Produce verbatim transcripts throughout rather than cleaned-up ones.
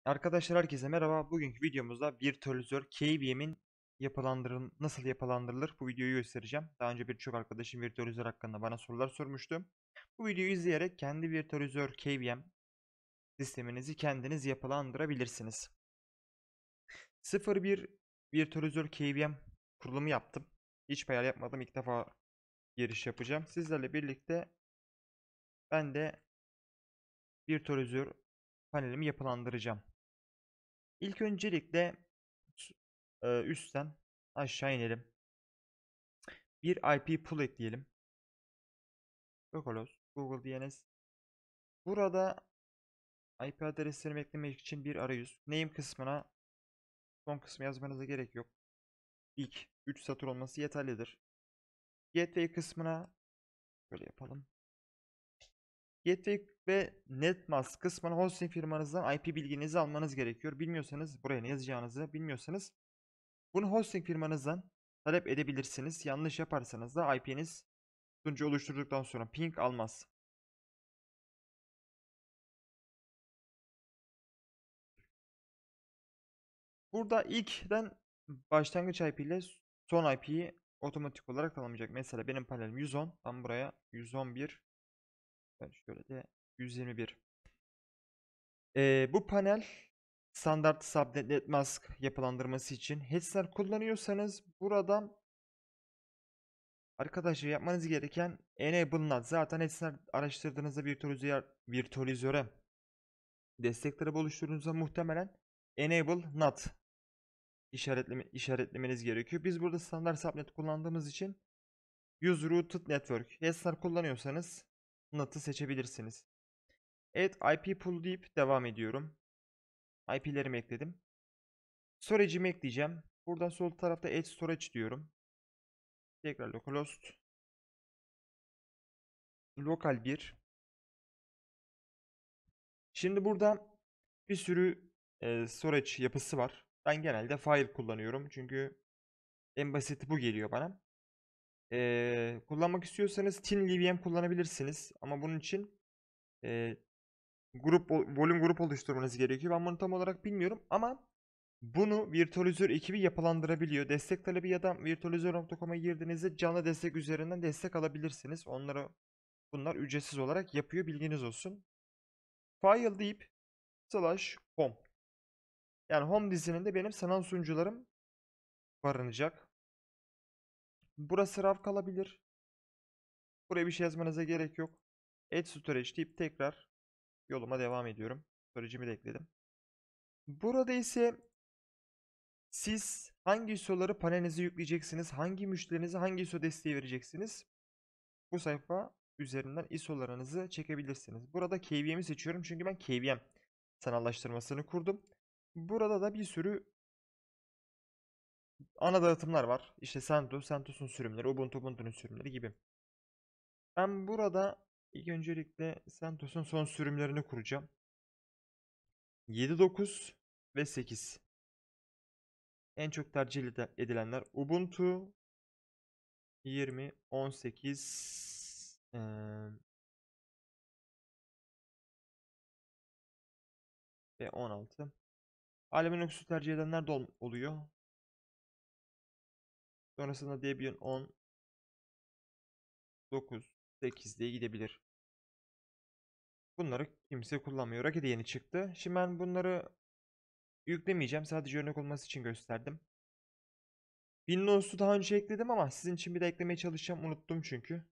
Arkadaşlar herkese merhaba. Bugünkü videomuzda virtualizör K V M'in yapılandırıl nasıl yapılandırılır bu videoyu göstereceğim. Daha önce birçok arkadaşım virtualizör hakkında bana sorular sormuştu. Bu videoyu izleyerek kendi virtualizör K V M sisteminizi kendiniz yapılandırabilirsiniz. sıfır bir virtualizör K V M kurulumu yaptım. Hiç hayal yapmadım. İlk defa giriş yapacağım. Sizlerle birlikte ben de virtualizör panelimi yapılandıracağım. İlk öncelikle e, üstten aşağı inelim. Bir I P pool ekleyelim. Localhost, Google D N S. Burada I P adreslerimi eklemek için bir arayüz. Name kısmına son kısmı yazmanıza gerek yok. İlk üç satır olması yeterlidir. Gateway kısmına böyle yapalım. Gateway ve Netmask kısmına hosting firmanızdan I P bilginizi almanız gerekiyor. Bilmiyorsanız buraya ne yazacağınızı bilmiyorsanız bunu hosting firmanızdan talep edebilirsiniz. Yanlış yaparsanız da I P'niz sunucu oluşturduktan sonra ping almaz. Burada ilkten başlangıç I P ile son I P'yi otomatik olarak tanımlayacak. Mesela benim panelim yüz on. Ben buraya yüz on bir, ben şöyle de yüz yirmi bir. Ee, bu panel standart subnet netmask yapılandırması için headsler kullanıyorsanız burada arkadaşlar yapmanız gereken enable NAT. Zaten headsler araştırdığınızda virtualizör, virtualizöre destek tarağı oluşturduğunuzda muhtemelen enable NAT işaretleme, işaretlemeniz gerekiyor. Biz burada standart subnet kullandığımız için Use Rooted Network. Heads'ler kullanıyorsanız NAT'ı seçebilirsiniz. Evet, I P pool deyip devam ediyorum. I P'lerimi ekledim. Storage'imi ekleyeceğim. Buradan sol tarafta Add Storage diyorum. Tekrar localhost. Lokal bir. Şimdi burada bir sürü e, storage yapısı var. Ben genelde file kullanıyorum. Çünkü en basiti bu geliyor bana. E, kullanmak istiyorsanız TinLVM kullanabilirsiniz. Ama bunun için e, grup volüm grup oluşturmanız gerekiyor. Ben bunu tam olarak bilmiyorum ama bunu virtualizör ekibi yapılandırabiliyor. Destek talebi ya da virtualizör nokta com'a girdiğinizde canlı destek üzerinden destek alabilirsiniz. Onları bunlar ücretsiz olarak yapıyor, bilginiz olsun. File deyip slash home. Yani home dizininde benim sanal sunucularım barınacak. Burası raf kalabilir. Buraya bir şey yazmanıza gerek yok. Add storage deyip tekrar yoluma devam ediyorum. Storage'imi de ekledim. Burada ise siz hangi I S O'ları panelinize yükleyeceksiniz? Hangi müşterinize hangi I S O desteği vereceksiniz? Bu sayfa üzerinden I S O'larınızı çekebilirsiniz. Burada K V M'i seçiyorum çünkü ben K V M sanallaştırmasını kurdum. Burada da bir sürü ana dağıtımlar var. İşte CentOS, CentOS'un sürümleri, Ubuntu, Ubuntu'nun sürümleri gibi. Ben burada ilk öncelikle CentOS'un son sürümlerini kuracağım. yedi, dokuz ve sekiz. En çok tercih edilenler Ubuntu yirmi, on sekiz ee, ve on altı. Alemin Linux'u tercih edenler de ol- oluyor. Sonrasında Debian on, dokuz, sekiz diye gidebilir. Bunları kimse kullanmıyor. Rocket yeni çıktı. Şimdi ben bunları yüklemeyeceğim. Sadece örnek olması için gösterdim. Windows'u daha önce ekledim ama sizin için bir de eklemeye çalışacağım. Unuttum çünkü.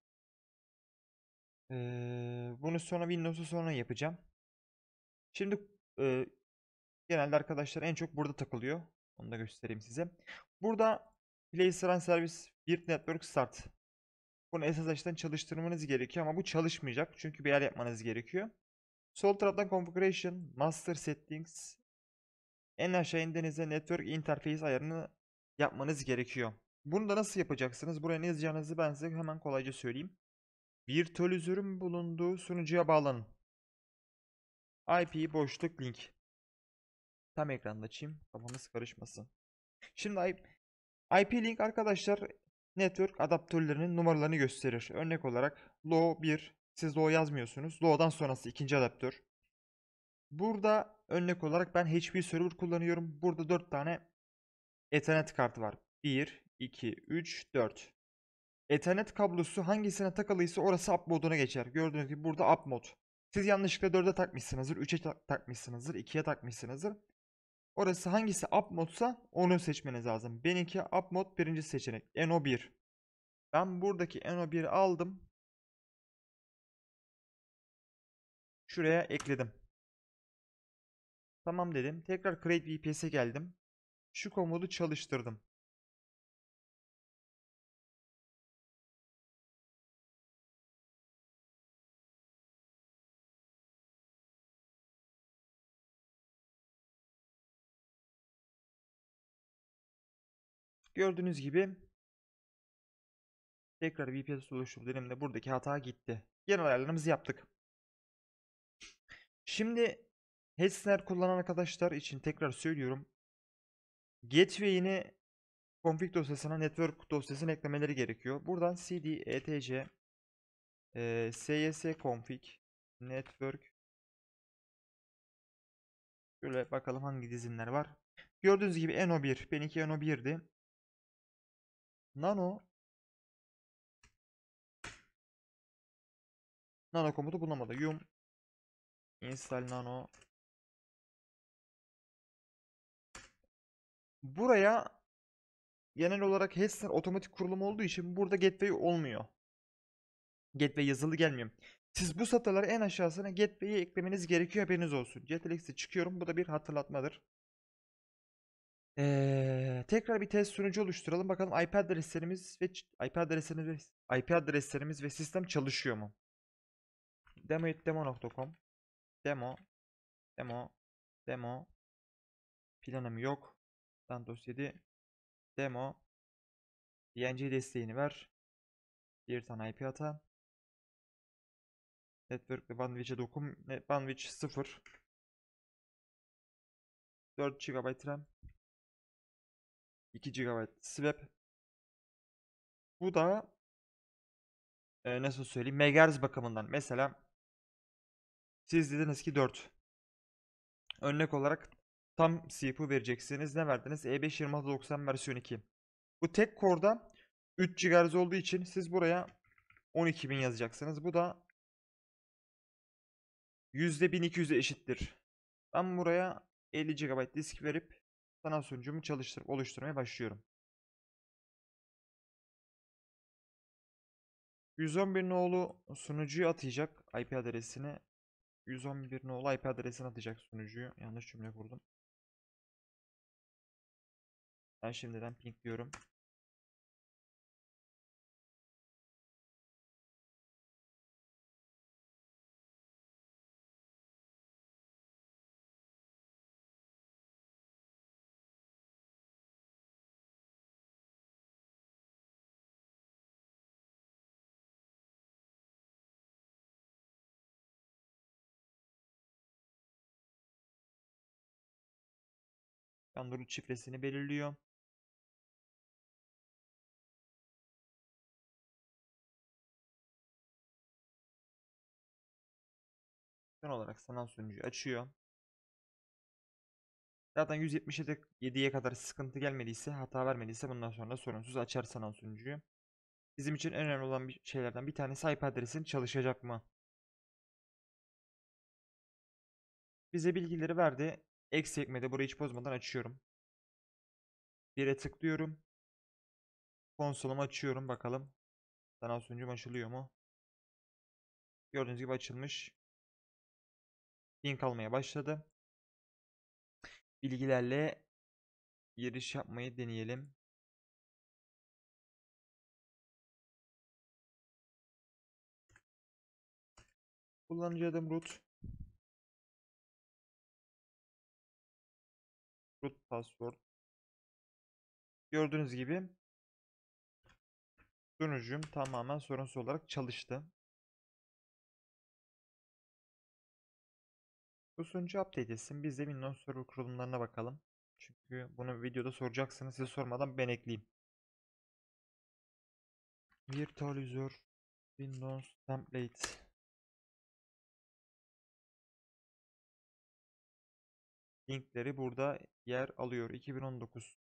Ee, bunu sonra Windows'u sonra yapacağım. Şimdi e, genelde arkadaşlar en çok burada takılıyor. Onu da göstereyim size. Burada Place Run Service bir Network Start. Bunu S S H'den çalıştırmanız gerekiyor ama bu çalışmayacak. Çünkü bir yer yapmanız gerekiyor. Sol taraftan Configuration, Master Settings, en aşağı indiğinizde Network Interface ayarını yapmanız gerekiyor. Bunu da nasıl yapacaksınız? Buraya ne yazacağınızı ben size hemen kolayca söyleyeyim. Virtualizörün bulunduğu sunucuya bağlanın. I P boşluk link. Tam ekranda açayım. Kafamız karışmasın. Şimdi I P link arkadaşlar network adaptörlerinin numaralarını gösterir. Örnek olarak low bir. Siz low yazmıyorsunuz. Low'dan sonrası ikinci adaptör. Burada örnek olarak ben H P server kullanıyorum. Burada dört tane Ethernet kartı var. bir, iki, üç, dört. Ethernet kablosu hangisine takılıysa orası up moduna geçer. Gördüğünüz gibi burada up mod. Siz yanlışlıkla dörde takmışsınızdır, üçe ta- takmışsınızdır, ikiye takmışsınızdır. Orası hangisi up modsa onu seçmeniz lazım. Benimki up mod birinci seçenek. N O bir. Ben buradaki N O bir'i aldım. Şuraya ekledim. Tamam dedim. Tekrar Create V P S'e geldim. Şu komodu çalıştırdım. Gördüğünüz gibi tekrar V P S oluştur dediğimde buradaki hata gitti. Genel ayarlarımızı yaptık. Şimdi Hetzner kullanan arkadaşlar için tekrar söylüyorum. Gateway'ini config dosyasına network dosyasına eklemeleri gerekiyor. Buradan cd etc e, cs config network, şöyle bakalım hangi dizinler var. Gördüğünüz gibi N O bir. Benimki N O bir'di. Nano Nano komutu bulamadı. Yum install nano. Buraya genel olarak Hetzner otomatik kurulum olduğu için burada gateway olmuyor. Gateway yazılı gelmiyor. Siz bu satırları en aşağısına gateway'i eklemeniz gerekiyor, haberiniz olsun. Jetlex'e çıkıyorum. Bu da bir hatırlatmadır. Ee, tekrar bir test sunucu oluşturalım. Bakalım I P adreslerimiz ve I P adreslerimiz ve I P adreslerimiz ve sistem çalışıyor mu? demo nokta com demo demo demo planım yok. Santos yedi demo D N C desteğini ver. Bir tane I P ata. Network ve bandwidth'e dokun. Bandwidth sıfır. dört gigabayt RAM. iki gigabayt swap. Bu da e, nasıl söyleyeyim, megahertz bakımından. Mesela siz dediniz ki dört. Örnek olarak tam C P U vereceksiniz. Ne verdiniz? E beş yirmi altı doksan versiyon iki. Bu tek core'da üç gigahertz olduğu için siz buraya on iki bin yazacaksınız. Bu da yüzde bin iki yüz'e eşittir. Ben buraya elli gigabayt disk verip sanal sunucumu çalıştırıp oluşturmaya başlıyorum. yüz on bir nolu sunucuyu atayacak I P adresini. yüz on bir nolu I P adresini atacak sunucuyu. Yanlış cümle kurdum. Ben şimdiden pinkliyorum. Android şifresini belirliyor. Son olarak sanal sunucuyu açıyor. Zaten yüz yetmiş yediye kadar sıkıntı gelmediyse, hata vermediyse bundan sonra sorunsuz açar sanal sunucuyu. Bizim için en önemli olan bir şeylerden bir tanesi I P adresin çalışacak mı? Bize bilgileri verdi. Eksi ekmede burayı hiç bozmadan açıyorum. bire tıklıyorum. Konsolumu açıyorum bakalım. Sanal sunucum açılıyor mu? Gördüğünüz gibi açılmış. Link almaya başladı. Bilgilerle giriş yapmayı deneyelim. Kullanıcı adım root. Root password. Gördüğünüz gibi sunucum tamamen sorunsuz olarak çalıştı. Bu sunucu update etsin. Biz de Windows Server kurulumlarına bakalım. Çünkü bunu videoda soracaksınız. Size sormadan ben ekleyeyim. Virtualizer Windows Template. linkleri burada yer alıyor. iki bin on dokuz.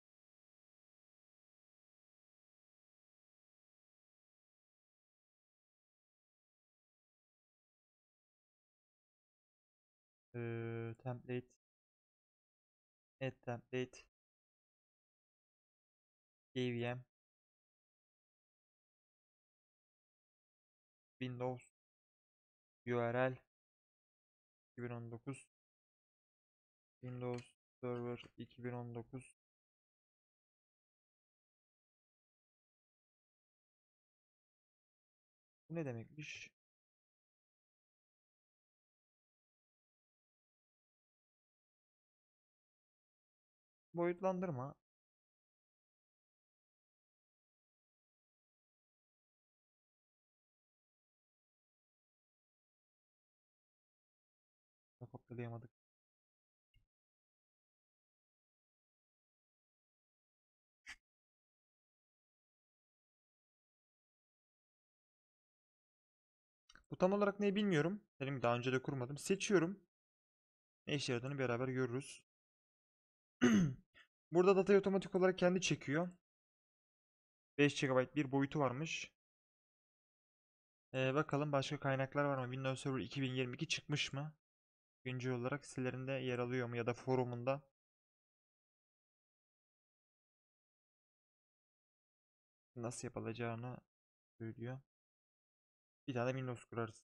Ee, template, add template, K V M, Windows, U R L, iki bin on dokuz, Windows Server iki bin on dokuz. Bu ne demekmiş? Boyutlandırma. Kopyalayamadık. Bu tam olarak ne bilmiyorum. Benim daha önce de kurmadım. Seçiyorum. Ne işe yaradığını beraber görürüz. Burada datayı otomatik olarak kendi çekiyor. beş gigabayt bir boyutu varmış. Ee, bakalım başka kaynaklar var mı? Windows Server iki bin yirmi iki çıkmış mı? Güncel olarak sitelerinde yer alıyor mu ya da forumunda? Nasıl yapılacağını söylüyor. Bir tane Windows kurarız.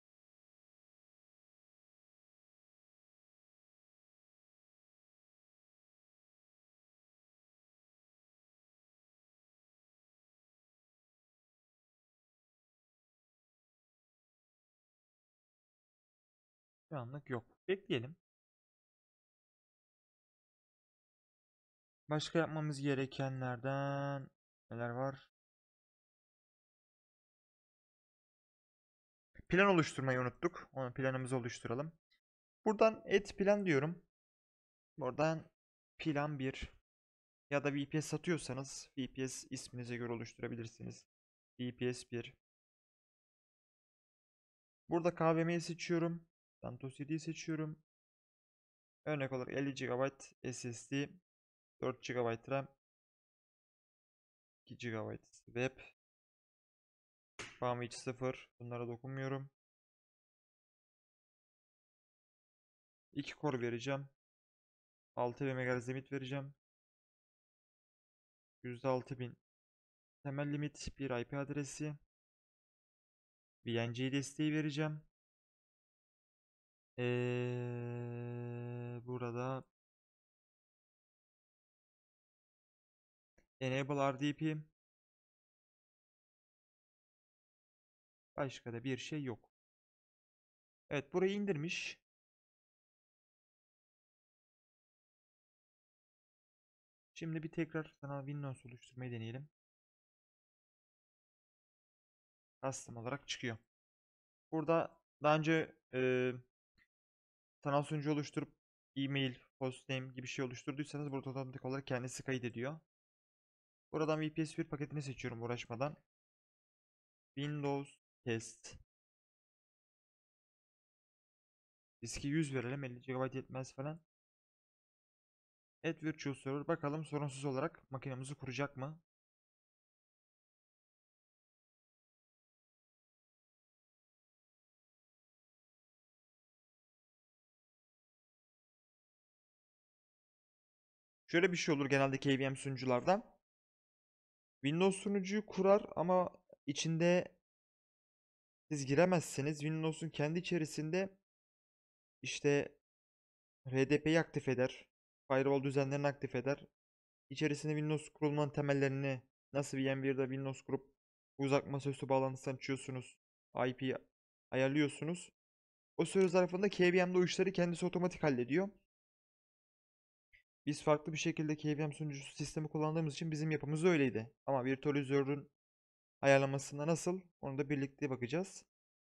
Şu anlık yok. Bekleyelim. Başka yapmamız gerekenlerden neler var? Plan oluşturmayı unuttuk. Onu planımızı oluşturalım. Buradan et plan diyorum. Buradan plan bir ya da V P S satıyorsanız V P S isminize göre oluşturabilirsiniz. V P S bir. Burada K V M'yi seçiyorum. Santos yediyi seçiyorum. Örnek olarak elli gigabayt S S D, dört gigabayt RAM, iki gigabayt web, RAM hiç sıfır. Bunlara dokunmuyorum. iki core vereceğim. altı MHz limit vereceğim. yüzde altı bin temel limit, bir I P adresi. V N C desteği vereceğim. Ee, burada Enable R D P. Başka da bir şey yok. Evet, burayı indirmiş. Şimdi bir tekrar sana Windows oluşturmayı deneyelim. Custom olarak çıkıyor. Burada daha önce e, sanal sunucu oluşturup e-mail, hostname gibi şey oluşturduysanız burada otomatik olarak kendisi kaydediyor. Buradan V P S bir paketini seçiyorum uğraşmadan. Windows Test. Diski yüz verelim. elli gigabayt yetmez falan. Add Virtual Server. Bakalım sorunsuz olarak makinemizi kuracak mı? Şöyle bir şey olur genelde K V M sunucularda. Windows sunucuyu kurar ama içinde siz giremezseniz Windows'un kendi içerisinde işte R D P'yi aktif eder. Firewall düzenlerini aktif eder. İçerisinde Windows kurulmanın temellerini nasıl V M bir'de Windows kurup uzak masaüstü bağlantısını açıyorsunuz. I P ayarlıyorsunuz. O süre zarfında K V M'de o işleri kendisi otomatik hallediyor. Biz farklı bir şekilde K V M sunucusu sistemi kullandığımız için bizim yapımız öyleydi. Ama virtualizörün ayarlamasında nasıl? Onu da birlikte bakacağız.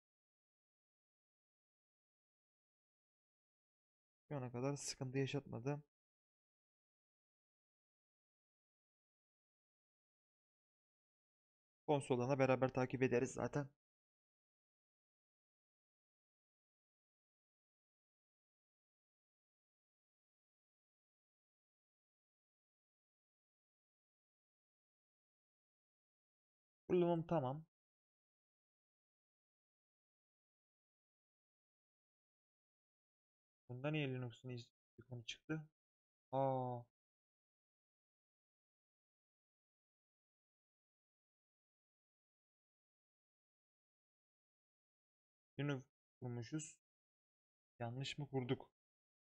Şu ana kadar sıkıntı yaşatmadı. Konsoldan da beraber takip ederiz zaten. Kurulumum tamam. Bunda niye Linux'un iz ikonu çıktı? Aa, Linux kurmuşuz. Yanlış mı kurduk?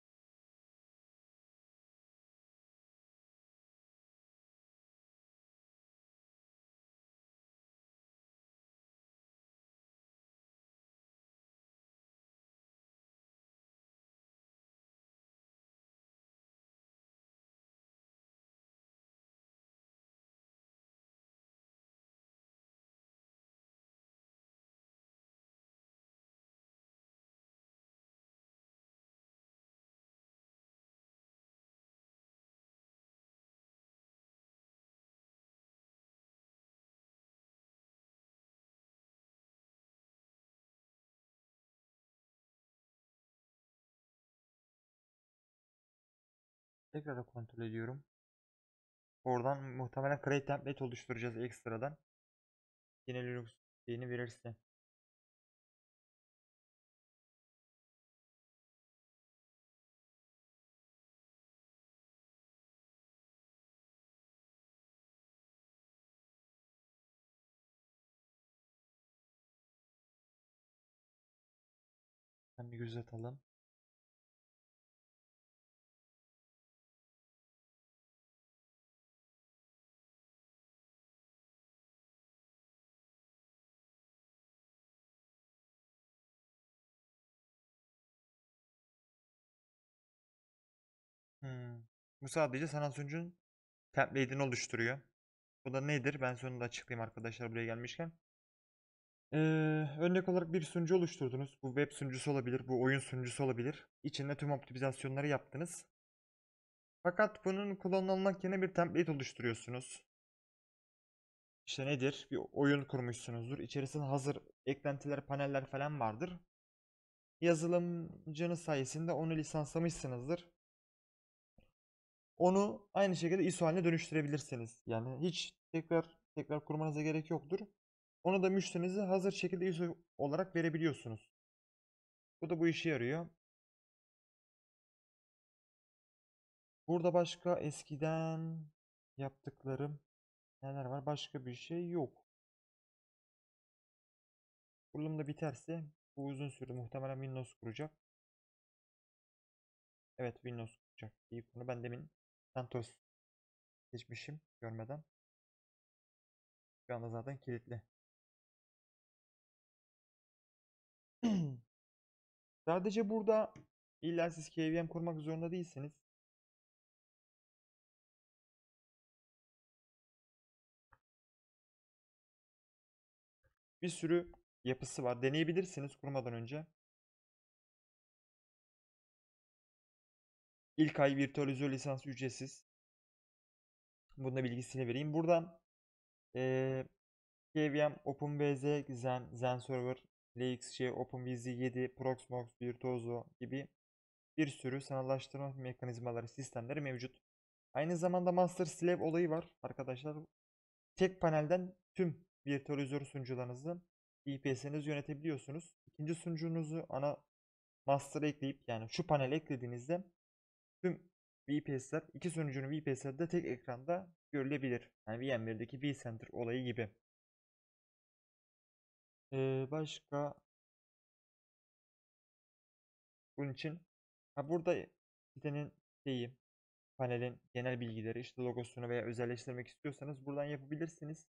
Tekrar kontrol ediyorum. Oradan muhtemelen create template oluşturacağız ekstradan. Yine Linux şeyini verirse. Ben bir göz atalım. Hmm. Bu sadece sanal sunucunun template'ini oluşturuyor. Bu da nedir? Ben sonunda açıklayayım arkadaşlar buraya gelmişken. Ee, Örnek olarak bir sunucu oluşturdunuz. Bu web sunucusu olabilir, bu oyun sunucusu olabilir. İçinde tüm optimizasyonları yaptınız. Fakat bunun kullanılmak yerine bir template oluşturuyorsunuz. İşte nedir? Bir oyun kurmuşsunuzdur. İçerisinde hazır eklentiler, paneller falan vardır. Yazılımcınız sayesinde onu lisanslamışsınızdır. Onu aynı şekilde I S O haline dönüştürebilirsiniz. Yani hiç tekrar tekrar kurmanıza gerek yoktur. Onu da müşterinize hazır şekilde I S O olarak verebiliyorsunuz. Bu da bu işe yarıyor. Burada başka eskiden yaptıklarım neler var? Başka bir şey yok. Kurulum da biterse bu uzun süre muhtemelen Windows kuracak. Evet, Windows kuracak. İyi konu. Ben demin CentOS seçmişim görmeden. Şu anda zaten kilitli. Sadece burada illa siz K V M kurmak zorunda değilsiniz. Bir sürü yapısı var. Deneyebilirsiniz kurmadan önce. İlk ay virtualizör lisans ücretsiz. Bunun da bilgisini vereyim. Buradan ee, K V M, OpenWZ, Zen, ZenServer, L X C, OpenWZ yedi, Proxmox, Virtuoso gibi bir sürü sanallaştırma mekanizmaları, sistemleri mevcut. Aynı zamanda Master Slave olayı var arkadaşlar. Tek panelden tüm virtualizör sunucularınızı V P S'inizi yönetebiliyorsunuz. İkinci sunucunuzu ana master'a ekleyip yani şu panel eklediğinizde tüm V P S'ler iki sunucunun V P S'leri de tek ekranda görülebilir. Yani VMware'deki vCenter olayı gibi. Ee, başka bunun için ha burada sitenin şeyi panelin genel bilgileri işte logosunu veya özelleştirmek istiyorsanız buradan yapabilirsiniz.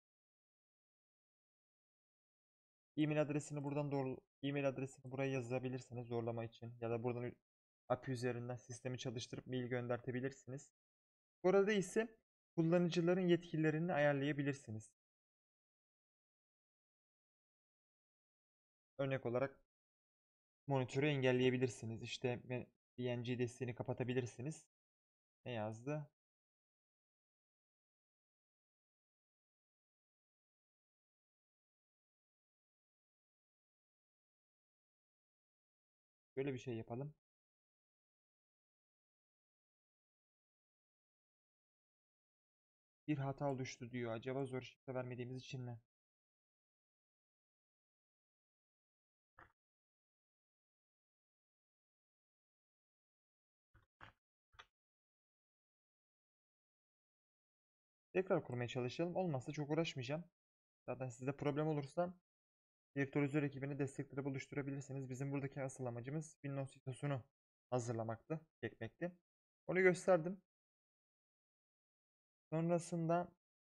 E-mail adresini buradan doğru e-mail adresini buraya yazabilirsiniz zorlama için ya da buradan A P I üzerinden sistemi çalıştırıp mail göndertebilirsiniz. Burada ise kullanıcıların yetkilerini ayarlayabilirsiniz. Örnek olarak monitörü engelleyebilirsiniz. İşte D N G desteğini kapatabilirsiniz. Ne yazdı? Böyle bir şey yapalım. Bir hata oluştu diyor. Acaba zor şifre vermediğimiz için mi? Tekrar kurmaya çalışalım. Olmazsa çok uğraşmayacağım. Zaten sizde problem olursa virtualizör ekibine destekleri buluşturabilirsiniz. Bizim buradaki asıl amacımız Windows sitosunu hazırlamaktı, çekmekti. Onu gösterdim. Sonrasında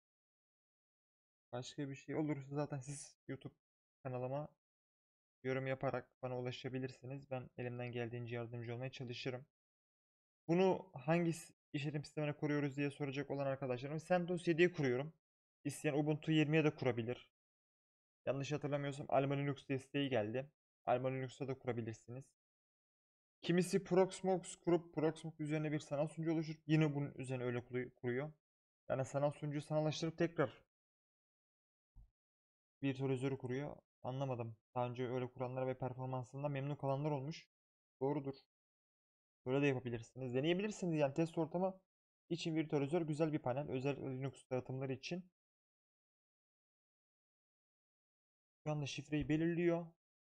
başka bir şey olursa zaten siz YouTube kanalıma yorum yaparak bana ulaşabilirsiniz. Ben elimden geldiğince yardımcı olmaya çalışırım. Bunu hangi s- işletim sistemine kuruyoruz diye soracak olan arkadaşlarım, CentOS yediye kuruyorum. İsteyen Ubuntu yirmiye de kurabilir. Yanlış hatırlamıyorsam Alma Linux desteği geldi. Alma Linux'ta da kurabilirsiniz. Kimisi Proxmox kurup Proxmox üzerine bir sanal sunucu oluşturup yine bunun üzerine öyle kuruyor. Yani sanal sunucuyu sanallaştırıp tekrar virtualizörü kuruyor. Anlamadım. Daha önce öyle kuranlar ve performansından memnun kalanlar olmuş. Doğrudur. Böyle de yapabilirsiniz. Deneyebilirsiniz yani test ortamı için virtualizör güzel bir panel. Özel Linux dağıtımları için. Şu anda şifreyi belirliyor.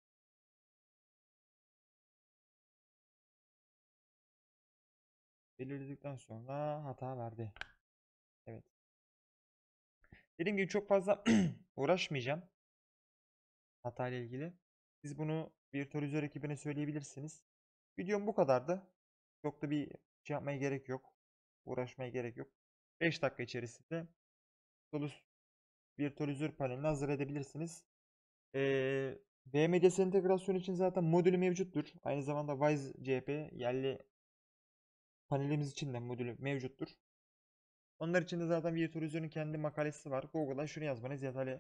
Belirledikten sonra hata verdi. Evet. Dediğim gibi çok fazla uğraşmayacağım hata ile ilgili. Siz bunu virtualizör ekibine söyleyebilirsiniz. Videom bu kadardı. Çok da bir şey yapmaya gerek yok. Uğraşmaya gerek yok. beş dakika içerisinde Solus virtualizör panelini hazır edebilirsiniz. Ee, V M D S entegrasyonu için zaten modülü mevcuttur. Aynı zamanda Wise C P yerli panelimiz için de modülü mevcuttur. Onlar için de zaten virtualizörün kendi makalesi var. Google'a şunu yazmanız yeterli.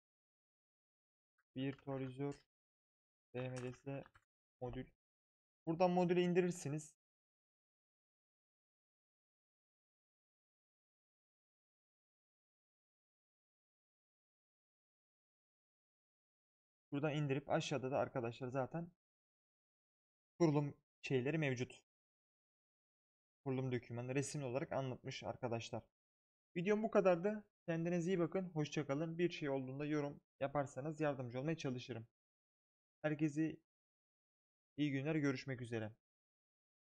Virtualizör V M D S modül. Buradan modülü indirirsiniz. Buradan indirip aşağıda da arkadaşlar zaten kurulum şeyleri mevcut. Kurulum dokümanı resimli olarak anlatmış arkadaşlar. Videom bu kadardı. Kendinize iyi bakın. Hoşça kalın. Bir şey olduğunda yorum yaparsanız yardımcı olmaya çalışırım. Herkese iyi günler. Görüşmek üzere.